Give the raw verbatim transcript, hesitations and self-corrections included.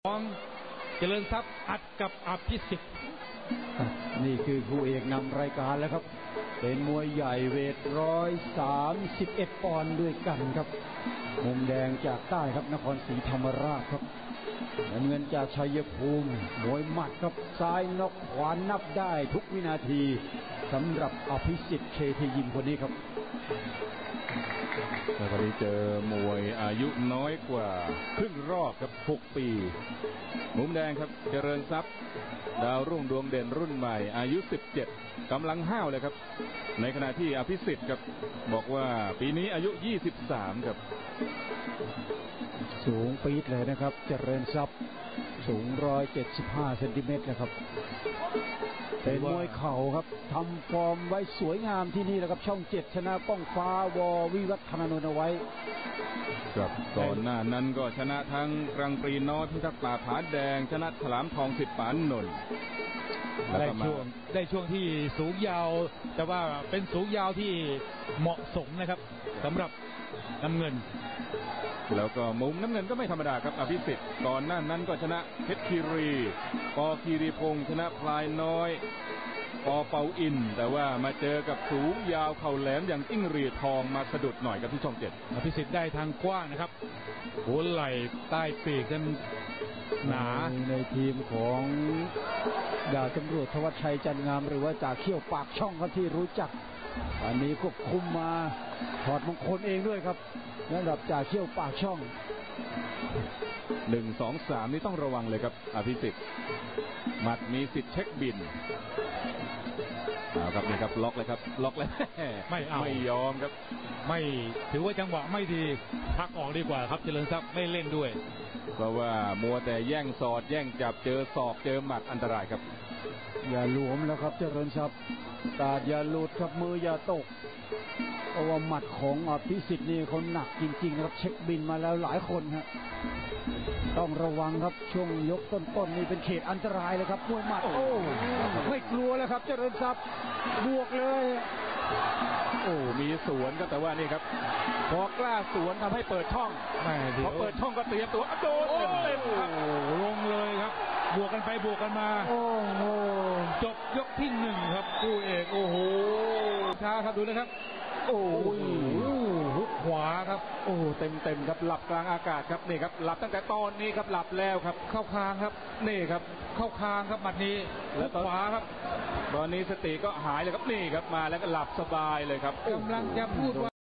ของเจริญทรัพย์อัดกับอภิสิทธิ์นี่คือคู่เอกนำรายการแล้วครับเป็นมวยใหญ่เวทร้อยสามสิบเอ็ดปอนด์ด้วยกันครับมุมแดงจากใต้ครับนครศรีธรรมราชครับน้ำเงินจากชัยภูมิมวยหมัดครับซ้ายนอกขวานับได้ทุกวินาทีสำหรับอภิสิทธิ์เคทียิมคนนี้ครับวันนี้เจอมวยอายุน้อยกว่าครึ่งรอบครับหกปีมุมแดงครับเจริญทรัพย์ดาวรุ่งดวงเด่นรุ่นใหม่อายุสิบเจ็ดกำลังห้าวเลยครับในขณะที่อภิสิทธิ์ครับบอกว่าปีนี้อายุยี่สิบสามครับสูงปี๊ดเลยนะครับเจริญทรัพย์สูงหนึ่งร้อยเจ็ดสิบห้าเซนติเมตรนะครับเป็นมวยเข่าครับทำฟอร์มไว้สวยงามที่นี่แหละครับช่องเจ็ดชนะป้องฟ้าวอวิวัฒน์ธนานนท์เอาไว้ครับก่อนหน้านั้นก็ชนะทั้งกรังปรีน้อยพิทักษ์ป่าผาแดงชนะฉลามทองสิทธิ์ปานนนท์ได้ช่วงได้ช่วงที่สูงยาวแต่ว่าเป็นสูงยาวที่เหมาะสมนะครับสำหรับน้ำเงินแล้วก็มุมน้ำเงินก็ไม่ธรรมดาครับอภิสิทธิ์ก่อนหน้านั้นก็ชนะเพชรคีรีปอคีรีพงษ์ชนะพลายน้อยปอเปาอินแต่ว่ามาเจอกับสูงยาวเข่าแหลมอย่างจิ้งหรีดทองมาสะดุดหน่อยกับที่ช่องเจ็ดอภิสิทธิ์ได้ทางกว้างนะครับหัวไหล่ใต้ปีกกันหนาในทีมของดาบตำรวจธวัชชัยจันงามหรือว่าจ่าเขี้ยวปากช่องครับที่รู้จักอันนี้ควบคุมมาถอดมงคลเองด้วยครับระดับจ่าเขี้ยวปากช่องหนึ่งสองสามนี่ต้องระวังเลยครับอภิสิทธิ์หมัดมีสิทธิ์เช็คบินเอาครับนี่ครับล็อกเลยครับล็อกเลยไม่เอาไม่ยอมครับไม่ถือว่าจังหวะไม่ดีพักออกดีกว่าครับเจริญทรัพย์ไม่เล่นด้วยเพราะว่ามัวแต่แย่งสอดแย่งจับเจอศอกเจอหมัดอันตรายครับอย่าหลวมแล้วครับเจริญทรัพย์ตาอย่าหลุดครับมืออย่าตกเพราะว่าหมัดของอภิสิทธิ์นี่เขาหนักจริงๆครับเช็คบินมาแล้วหลายคนครับต้องระวังครับช่วงยกต้นๆนี่เป็นเขตอันตรายเลยครับมวยหมัดโอ้ไม่กลัวแล้วครับเจริญทรัพย์บวกเลยโอ้มีสวนก็แต่ว่านี่ครับพอกล้าสวนทำให้เปิดช่องพอเปิดช่องก็เตรียมตัวโดนเต็มๆครับลงเลยครับบวกกันไปบวกกันมาโอ้โหจบยกที่หนึ่งครับคู่เอกโอ้โหช้าครับดูนะครับโอ้ยหุกขวาครับโอ้เต็มเต็มครับหลับกลางอากาศครับนี่ครับหลับตั้งแต่ตอนนี้ครับหลับแล้วครับเข้าคางครับนี่ครับเข้าคางครับหมัดนี้แล้วขวาครับตอนนี้สติก็หายเลยครับนี่ครับมาแล้วก็หลับสบายเลยครับกำลังจะพูดว่า